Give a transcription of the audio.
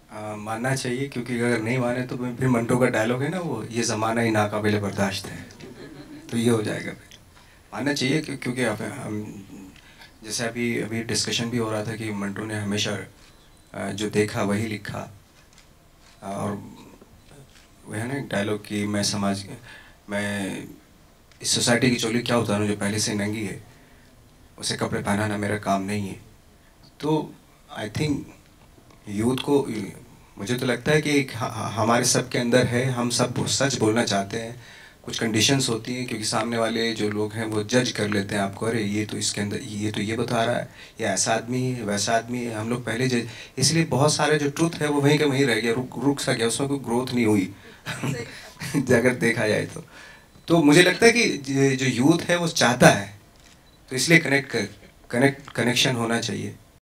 मानना चाहिए, क्योंकि अगर नहीं माने तो फिर मंटो का डायलॉग है ना वो, ये ज़माना ही नाकाबिले बर्दाश्त है, तो ये हो जाएगा फिर। मानना चाहिए क्योंकि हम जैसे अभी अभी डिस्कशन भी हो रहा था कि मंटो ने हमेशा जो देखा वही लिखा। और वह है ना डायलॉग कि मैं इस सोसाइटी की चोली क्या उतारूँ जो पहले से नंगी है, उसे कपड़े पहनाना मेरा काम नहीं है। तो आई थिंक यूथ को, मुझे तो लगता है कि हमारे सब के अंदर है, हम सब सच बोलना चाहते हैं। कुछ कंडीशंस होती हैं क्योंकि सामने वाले जो लोग हैं वो जज कर लेते हैं आपको, अरे ये तो इसके अंदर ये तो ये बता रहा है, ये ऐसा आदमी है वैसा आदमी है, हम लोग पहले जज। इसलिए बहुत सारे जो ट्रुथ है वो वहीं का वहीं रह गया, रुक सा गया, उसमें कोई ग्रोथ नहीं हुई अगर देखा जाए तो मुझे लगता है कि जो यूथ है वो चाहता है, तो इसलिए कनेक्शन होना चाहिए।